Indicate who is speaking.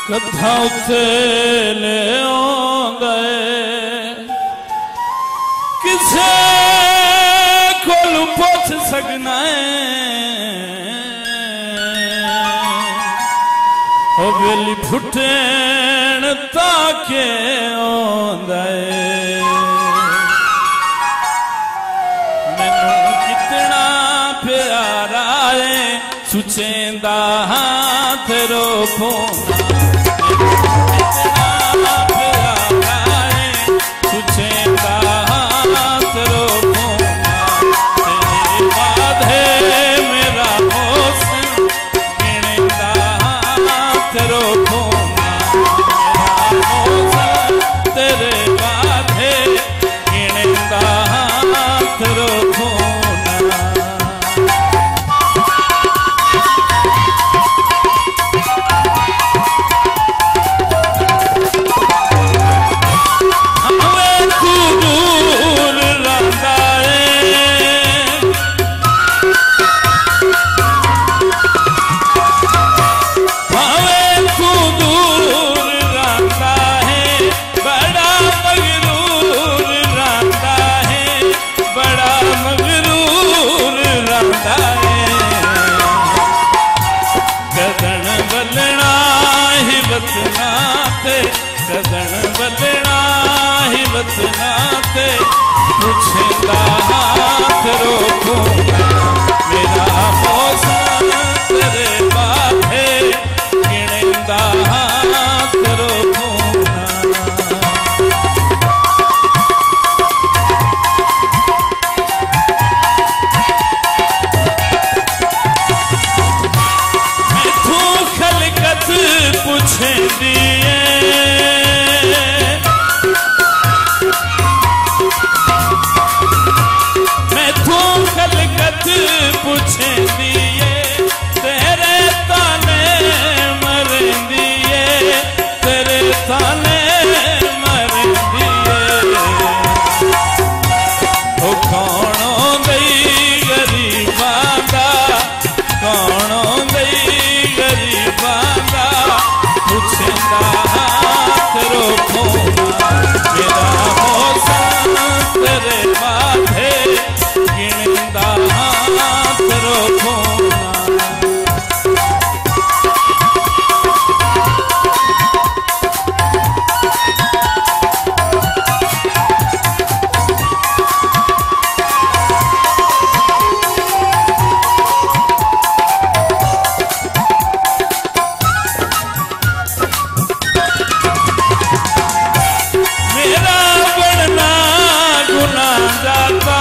Speaker 1: कथा उते ले आंदा किसे कोलू पुछ सकना ओ बेली फुटण ताके आंदा मैनू कितना प्यारा है सुचेंदा हाथ रोको कदन बदना ही बदनाते पुछदा हाथ रोको मेरा मौसम तेरे बाथे गिणदा हाथ रोको मैं तू खलकत पुछे दिए पूछे दिए तेरे ताने मर दिए तेरे ताने मर दिए ओ कौनों दई गरीबा दा कौनों दई गरीबा दा पुछदा हाथ रोको मेरा मौसम तेरे माथे गिणदा हाथ रोको मेरा बढ़ना गुनाह जाता